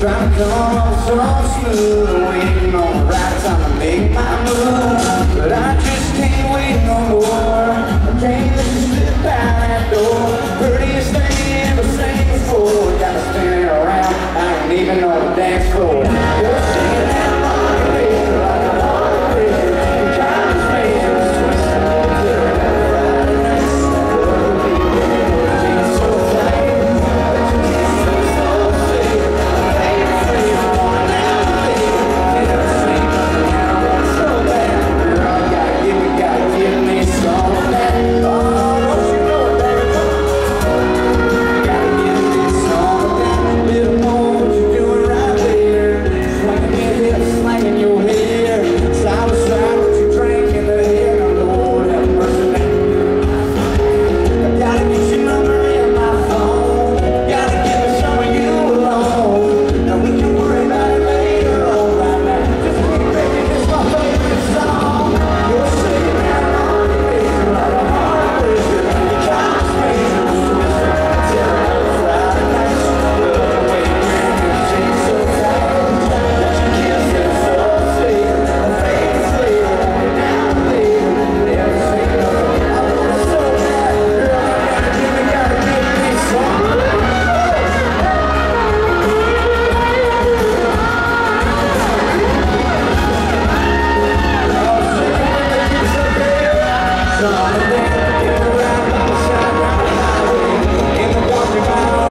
Trying to come off so smooth, waiting on the right time to make my move. But I just can't wait no more. I can't let you slip out that door. Prettiest thing ever seen before. Got me spinning around, I ain't even on the dance floor.